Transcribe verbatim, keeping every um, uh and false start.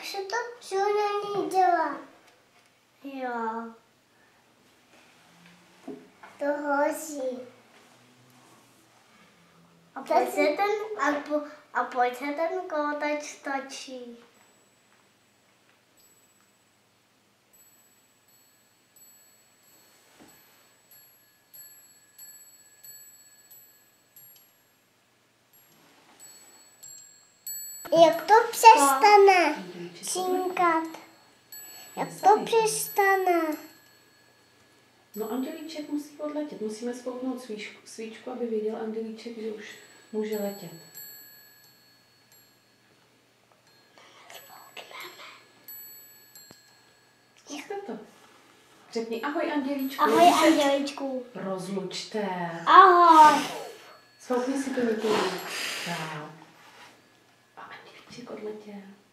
se to silně dělá? Jo. To hoří. A pojď se ten, a, po, a pojď se ten koutač točí. Jak to přestane cinkat? Jak to přestane? No Andělíček musí odletět. Musíme spouknout svíčku, svíčku, aby viděl Andělíček, že už může letět. Zkuste to. Řekni ahoj Andělíčku. Ahoj Andělíčku. Rozlučte. Ahoj. Spoukni si to ruku. Tak. A Andělíček odletěl.